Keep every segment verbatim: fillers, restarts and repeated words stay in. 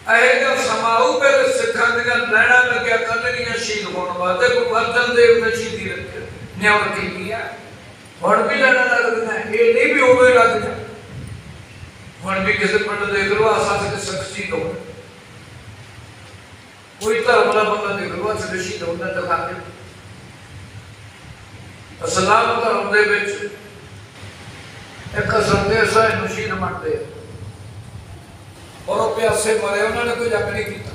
ਇਹੋ ਸਮਾਂ ਆਊ ਮੇਰੇ ਸਿੱਖਾਂ ਦੀਆਂ ਲੈਣਾ ਲੱਗਿਆ ਕੱਲ੍ਹੀਆਂ ਸ਼ਹੀਦ ਹੋਣ ਵਾਸਤੇ। ਗੁਰੂ ਅਰਜਨ ਦੇਵ ਨੇ ਸ਼ਹੀਦੀ ਰੱਖੀ ਨਿਯਮ ਕੀਤੀ ਹੈ। ਹੁਣ ਵੀ ਲੈਣਾ ਲੱਗਦਾ, ਇਹ ਨਹੀਂ ਵੀ ਉਦੋਂ ਹੀ ਲੱਗ ਜਾ। ਹੁਣ ਵੀ ਕਿਸੇ ਪਿੰਡ ਦੇਖ ਲਓ ਆਸਾ ਤੇ ਸ਼ਖਸੀ ਹੋ, ਕੋਈ ਧਰਮ ਦਾ ਬੰਦਾ ਦੇਖ ਲਓ ਅਸ ਸ਼ਹੀਦ ਹੁੰਦਾ ਦਿਖਾ ਕੇ। ਇਸਲਾਮ ਧਰਮ ਦੇ ਵਿੱਚ ਇੱਕ ਸੰਦੇਸ਼ ਸਾਹਿਬ ਨੂੰ ਸ਼ਹੀਦ ਮੰਨਦੇ ਔਰ ਉਹ ਪਿਆਸੇ ਮਰੇ, ਉਹਨਾਂ ਨੇ ਕੋਈ ਜੰਗ ਨਹੀਂ ਕੀਤਾ।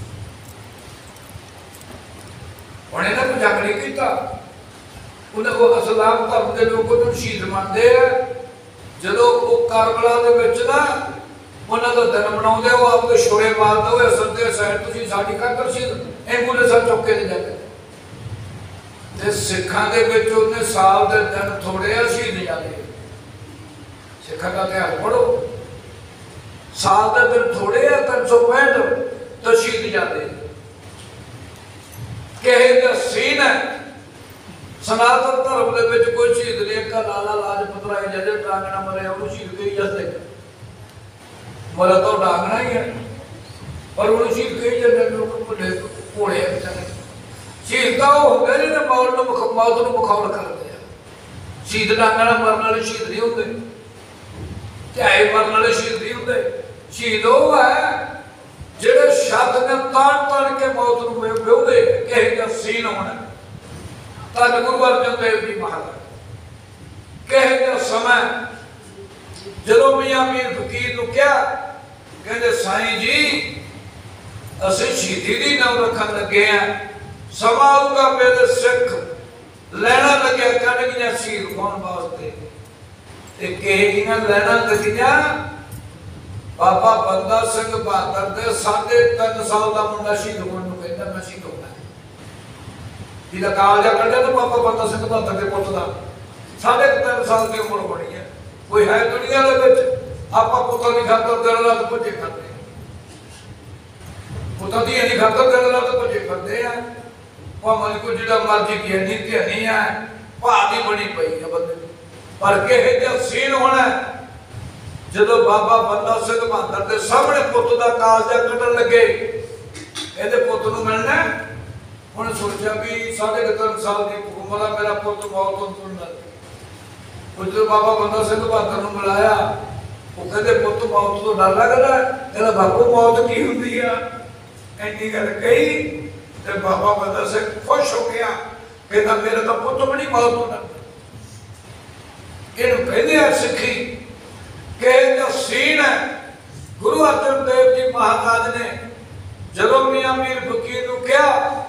ਹੁਣ ਇਹਨਾਂ ਕੋਈ ਜੰਗ ਨਹੀਂ ਕੀਤਾ, ਉਹਨਾਂ ਕੋਲ ਇਸਲਾਮ ਧਰਮ ਦੇ ਲੋਕ ਉਹਨੂੰ ਸ਼ਹੀਦ ਮੰਨਦੇ ਆ। ਜਦੋਂ ਉਹ ਕਰਬਲਾ ਦੇ ਵਿੱਚ ਨਾ ਉਹਨਾਂ ਦਾ ਦਿਨ ਮਨਾਉਂਦੇ, ਉਹ ਆਪਦੇ ਛੋੜੇ ਮਾਰਦੇ ਹੋਏ ਸੰਦੇਸ਼ ਸਾਹਿਬ ਤੁਸੀਂ ਸਾਡੀ ਖਾਤਰ ਸ਼ਹੀਦ ਐਂਬੂਲੈਂਸ ਚੁੱਕ ਕੇ ਲੈ ਜਾਂਦੇ। ਤੇ ਸਿੱਖਾਂ ਦੇ ਵਿੱਚ ਉਹਨੇ ਸਾਲ ਦੇ ਦਿਨ ਥੋੜੇ ਆ ਸ਼ਹੀਦ ਜਾਂਦੇ। ਸਿੱਖਾਂ ਦਾ ਇਤਿਹਾਸ ਪੜ੍ਹੋ, ਸਾਲ ਦੇ ਦਿਨ ਥੋੜੇ ਆ, ਤਿੰਨ ਸੌ ਪੈਂਹਠ ਤਾਂ ਸ਼ਹੀਦ ਜਾਂਦੇ। ਕਿਹੇ ਦਾ ਸੀਨ ਹੈ ਸਨਾਤਨ ਧਰਮ ਦੇ ਵਿੱਚ ਕੋਈ ਸ਼ਹੀਦ ਨਹੀਂ। ਇੱਕ ਲਾਲਾ ਲਾਜਪਤ ਰਾਏ ਜਿਹਦੇ ਡਾਂਗਣਾ ਮਰਿਆ ਉਹਨੂੰ ਸ਼ਹੀਦ ਕਹੀ ਜਾਂਦੇ, ਮਰਿਆ ਤਾਂ ਡਾਂਗਣਾ ਹੀ ਹੈ, ਪਰ ਉਹਨੂੰ ਸ਼ਹੀਦ ਕਹੀ ਜਾਂਦੇ ਲੋਕ ਭੁੱਲੇ ਭੋਲੇ ਵਿਚਾਰੇ। ਸ਼ਹੀਦ ਤਾਂ ਉਹ ਹੁੰਦੇ ਜਿਹਨੇ ਮੌਤ ਨੂੰ ਮੌਤ ਨੂੰ ਮਖੌਲ ਕਰਦੇ ਆ। ਸ਼ਹੀਦ ਡਾਂਗਣਾ ਮਰਨ ਵਾਲੇ ਸ਼ਹੀਦ ਨਹੀਂ ਹੁੰਦੇ, ਝਾਏ ਮਰਨ ਵਾਲੇ ਸ਼ਹੀਦ ਨਹੀਂ ਹੁੰਦੇ। ਸ਼ਹੀਦ ਉਹ ਹੈ ਜਿਹੜੇ ਸ਼ਬਦ ਨੇ ਤਾਣ ਤਾਣ ਕੇ ਮੌਤ ਨੂੰ ਵਿਹੂਦੇ। ਕਿਹੋ ਜਿਹਾ ਸੀਨ ਹੋਣਾ ਧੰਨ ਗੁਰੂ ਅਰਜਨ ਦੇਵ ਜੀ ਮਹਾਰਾਜ। ਕਿਹੋ ਜਿਹਾ ਸਮਾਂ ਜਦੋਂ ਮੀਆਂ ਮੀਰ ਫਕੀਰ ਨੂੰ ਕਿਹਾ, ਕਹਿੰਦੇ ਸਾਈਂ ਜੀ ਅਸੀਂ ਸ਼ਹੀਦੀ ਦੀ ਨਾਮ ਰੱਖਣ ਲੱਗੇ ਆ, ਸਮਾਂ ਆਊਗਾ ਮੇਰੇ ਸਿੱਖ ਲੈਣਾ ਲੱਗਿਆ ਕਰਨਗੀਆਂ ਸ਼ਹੀਦ ਹੋਣ ਵਾਸਤੇ। ਤੇ ਕਿਹੇ ਜਿਹੀਆਂ ਲੈਣਾ ਲੱਗੀਆਂ, ਬਾਬਾ ਬੰਦਾ ਸਿੰਘ ਬਹਾਦਰ ਦੇ ਸਾਢੇ ਤਿੰਨ ਸਾਲ ਦਾ ਮੁੰਡਾ ਸ਼ਹੀਦ ਹੋਣ ਨੂੰ ਕਹਿੰਦਾ ਮੈਂ ਸ਼ਹੀਦ ਹੋਣਾ। ਜਿਹਦਾ ਕਾਲਜਾ ਕੱਢਿਆ ਤਾਂ ਬਾਬਾ ਬੰਦਾ ਸਿੰਘ ਬਹਾਦਰ ਦੇ ਪੁੱਤ ਦਾ ਸਾਢੇ ਤਿੰਨ ਸਾਲ ਦੀ ਉਮਰ ਹੋਣੀ ਹੈ। ਕੋਈ ਹੈ ਦੁਨੀਆ ਦੇ ਵਿੱਚ ਆਪਾਂ ਪੁੱਤਾਂ ਦੀ ਖਾਤਰ ਦਿਨ ਰਾਤ ਭੱਜੇ ਫਿਰਦੇ ਆ, ਪੁੱਤਾਂ ਦੀ ਇਹਦੀ ਖਾਤਰ ਦਿਨ ਰਾਤ ਭੱਜੇ ਫਿਰਦੇ ਆ। ਭਾਵੇਂ ਕੋਈ ਜਿਹੜਾ ਮਰਜ਼ੀ ਗਿਆਨੀ ਧਿਆਨੀ ਆ, ਭਾਅ ਦੀ ਬਣੀ ਪਈ ਆ ਬੰਦੇ। ਪਰ ਕਿਹੋ ਜਿਹਾ ਸੀਨ ਹੋਣਾ ਜਦੋਂ ਬਾਬਾ ਬੰਦਾ ਸਿੰਘ ਬਹਾਦਰ ਦੇ ਸਾਹਮਣੇ ਪੁੱਤ ਦਾ ਕਾਲਜਾ ਕੱਢਣ ਲੱਗੇ। ਇਹਦੇ ਪੁੱਤ ਨੂੰ ਮਿਲਣਾ, ਉਹਨੇ ਸੋਚਿਆ ਵੀ ਸਾਢੇ ਤਿੰਨ ਸਾਲ ਦੀ ਉਮਰ ਆ, ਮੇਰਾ ਪੁੱਤ ਮੌਤ ਤੋਂ ਤੁਰਨਾ। ਜਦੋਂ ਬਾਬਾ ਬੰਦਾ ਸਿੰਘ ਬਹਾਦਰ ਨੂੰ ਮਿਲਾਇਆ, ਉਹ ਕਹਿੰਦੇ ਪੁੱਤ ਮੌਤ ਤੋਂ ਡਰ ਲੱਗਦਾ? ਕਹਿੰਦਾ ਬਾਪੂ ਮੌਤ ਕੀ ਹੁੰਦੀ ਆ? ਇੰਨੀ ਗੱਲ ਕਹੀ ਤੇ ਬਾਬਾ ਬੰਦਾ ਸਿੰਘ ਖੁਸ਼ ਹੋ ਗਿਆ, ਕਹਿੰਦਾ ਮੇਰਾ ਤਾਂ ਪੁੱਤ ਬੜੀ ਮੌਤ ਤੋਂ ਡਰਦਾ। ਇਹਨੂੰ ਕਹਿੰਦੇ ਆ ਸਿੱਖੀ। ਕਿਹੋ ਜਿਹਾ ਸੀਨ ਹੈ ਗੁਰੂ ਅਰਜਨ ਦੇਵ ਜੀ ਮਹਾਰਾਜ ਨੇ ਜਦੋਂ ਮੀਆਂ ਮੀਰ ਫਕੀਰ ਨੂੰ ਕਿਹਾ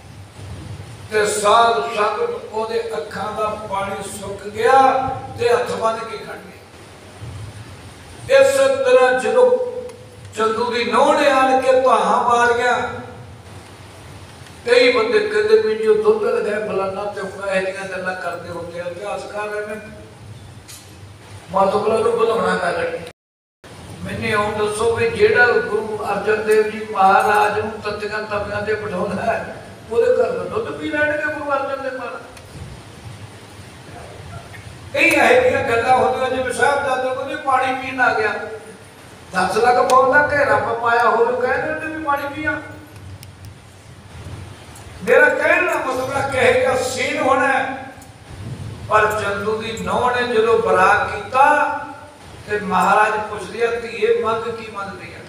ਤੇ ਸਾਧ ਸੰਗਤ ਉਹਦੇ ਅੱਖਾਂ ਦਾ ਪਾਣੀ ਸੁੱਕ ਗਿਆ ਤੇ ਹੱਥ ਬੰਨ ਕੇ ਖੜ ਗਏ। ਇਸ ਤਰ੍ਹਾਂ ਜਦੋਂ ਚੰਦੂ ਦੀ ਨਹੁੰ ਨੇ ਆਣ ਕੇ ਧਾਹਾਂ ਮਾਰੀਆਂ, ਕਈ ਬੰਦੇ ਕਹਿੰਦੇ ਵੀ ਜੋ ਦੁੱਧ ਲਗਾਏ ਫਲਾਨਾ ਤੇ ਉਹ ਇਹ ਜਿਹੀਆਂ ਗੱਲਾਂ ਕਰਦੇ ਹੁੰਦੇ ਆ। ਇਤਿਹਾਸਕਾਰ ਨੇ ਮਾਤੋਕਲਾ ਨੂੰ ਬੁਲਾਉਣਾ ਕਰ ਰਹੇ। ਮੈਨੇ ਹੁਣ ਦੱਸੋ ਵੀ ਜਿਹੜਾ ਗੁਰੂ ਅਰਜਨ ਦੇਵ ਜੀ ਮਹਾਰਾਜ ਨੂੰ ਤਤੀਆਂ ਤਵੀਆਂ ਤੇ ਬਿਠਾਉਂਦਾ ਹੈ, ਉਹਦੇ ਘਰ ਦਾ ਦੁੱਧ ਪੀ ਲੈਣਗੇ ਗੁਰੂ ਅਰਜਨ ਦੇਵ ਮਹਾਰਾਜ? ਕਈ ਇਹੋ ਜਿਹੀਆਂ ਗੱਲਾਂ ਹੁੰਦੀਆਂ ਜਿਵੇਂ ਸਾਹਿਬਜ਼ਾਦੇ ਕਹਿੰਦੇ ਪਾਣੀ ਪੀਣ ਆ ਗਿਆ, ਦਸ ਲੱਖ ਪੌਂਡ ਦਾ ਘੇਰਾ ਪਾਇਆ ਹੋਵੇ, ਕਹਿੰਦੇ ਉਹਨੇ ਵੀ ਪਾਣੀ ਪੀਆ। ਮੇਰਾ ਕਹਿਣ ਦਾ ਮਤਲਬ ਹੈ ਕਿਹੋ ਜਿਹਾ ਸੀਨ ਹੋਣਾ। ਪਰ ਚੰਦੂ ਦੀ ਨਹੁੰ ਨੇ ਜਦੋਂ ਬਰਾ ਕੀਤਾ ਤੇ ਮਹਾਰਾਜ ਪੁੱਛਦੇ ਆ ਧੀਏ ਮੰਗ ਕੀ ਮੰਗਦੀ ਆ?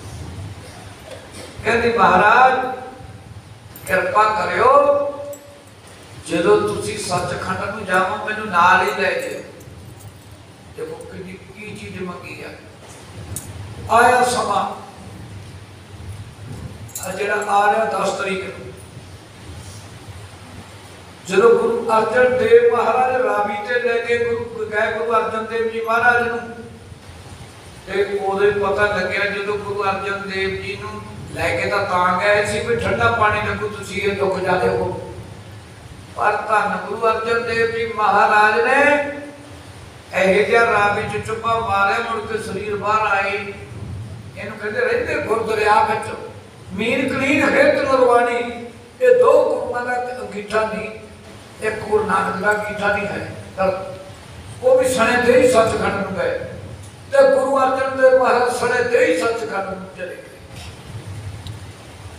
ਕਹਿੰਦੀ ਮਹਾਰਾਜ ਕਿਰਪਾ ਕਰਿਓ, ਜਦੋਂ ਤੁਸੀਂ ਸੱਚਖੰਡ ਨੂੰ ਜਾਵੋ ਮੈਨੂੰ ਨਾਲ ਹੀ ਲੈ ਜਾਓ। ਦੇਖੋ ਕਿੰਨੀ ਕੀ ਚੀਜ਼ ਮੰਗੀ ਆ। ਆਇਆ ਸਮਾਂ ਆ ਜਿਹੜਾ ਆ ਰਿਹਾ ਦਸ ਤਰੀਕ ਨੂੰ, ਜਦੋਂ ਗੁਰੂ ਅਰਜਨ ਦੇਵ ਮਹਾਰਾਜ ਰਾਵੀ ਤੇ ਲੈ ਕੇ ਗੁਰੂ ਗਏ ਗੁਰੂ ਅਰਜਨ ਦੇਵ ਜੀ ਮਹਾਰਾਜ ਨੂੰ, ਤੇ ਉਹਦੇ ਪਤਾ ਲੱਗਿਆ ਜਦੋਂ ਗੁਰੂ ਅਰਜਨ ਦੇਵ ਜੀ ਨੂੰ ਲੈ ਕੇ ਤਾਂ ਤਾਂ ਗਏ ਸੀ ਵੀ ਠੰਡਾ ਪਾਣੀ ਲੱਗੂ, ਤੁਸੀਂ ਇਹ ਦੁੱਖ ਜਾਦੇ ਹੋ। ਪਰ ਧੰਨ ਗੁਰੂ ਅਰਜਨ ਦੇਵ ਜੀ ਮਹਾਰਾਜ ਨੇ ਇਹੋ ਜਿਹਾ ਰਾਵੀ ਚ ਚੁੱਪਾ ਮਾਰਿਆ, ਮੁੜ ਕੇ ਸਰੀਰ ਬਾਹਰ ਆਏ। ਇਹਨੂੰ ਕਹਿੰਦੇ ਰਹਿੰਦੇ ਗੁਰਦੁਆਰਿਆ ਵਿੱਚ ਮੀਰ ਕਲੀਨ ਹੈ ਨਰਵਾਣੀ। ਇਹ ਦੋ ਗੁਰੂਆਂ ਦਾ ਅੰਗੀਠਾ ਨਹੀਂ, ਇੱਕ ਗੁਰੂ ਨਾਨਕ ਦਾ ਅੰਗੀਠਾ ਨਹੀਂ ਹੈ। ਉਹ ਵੀ ਸਣੇ ਤੇ ਹੀ ਸੱਚਖੰਡ ਨੂੰ ਗਏ ਤੇ ਗੁਰੂ ਅਰਜਨ ਦੇਵ ਮਹਾਰਾਜ ਸਣੇ ਤੇ ਹੀ ਸੱਚਖੰਡ ਨੂੰ ਚਲੇ ਗਏ।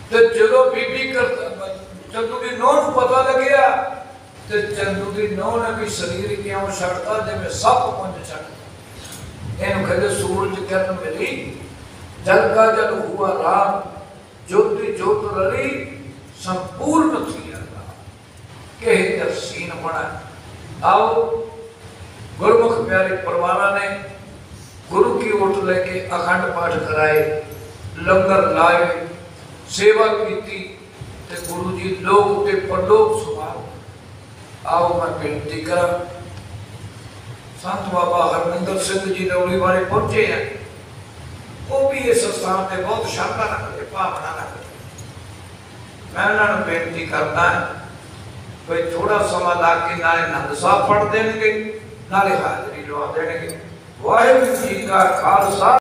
ਤੇ ਜਦੋਂ ਬੀਬੀ ਕਰਤਾ ਚੰਦੂ ਦੀ ਨੌਂ ਨੂੰ ਪਤਾ ਲੱਗਿਆ ਤੇ ਚੰਦੂ ਦੀ ਨੌਂ ਨੇ ਵੀ ਸਰੀਰ ਕਿਉਂ ਛੱਡਤਾ ਜਿਵੇਂ ਸੱਪ ਪੁੰਜ ਛੱਡਦਾ। ਇਹਨੂੰ ਕਹਿੰਦੇ ਸੂਰਜ ਕਿਰਨ ਮਿਲੀ जल का जल हुआ राम ज्योति ज्योत रली संपूर्ण थी के सीन बना। आओ गुरमुख प्यारे परिवार ने गुरु की ओट लेके अखंड पाठ कराए, लंगर लाए, सेवा की ते गुरु जी लोग ते परलोक सुभाव। आओ मैं बेनती करा संत बाबा हरमिंदर सिंह जी रौली वाले पहुंचे हैं, वो भी इस स्थान से बहुत श्रद्धा रखते भावना रखते। मैं उन्होंने बेनती करता है भाई थोड़ा समा ला के नाले नंद साहब पढ़ देंगे नाले हाजरी लवा देंगे। वाहिगुरू जी का खालसा।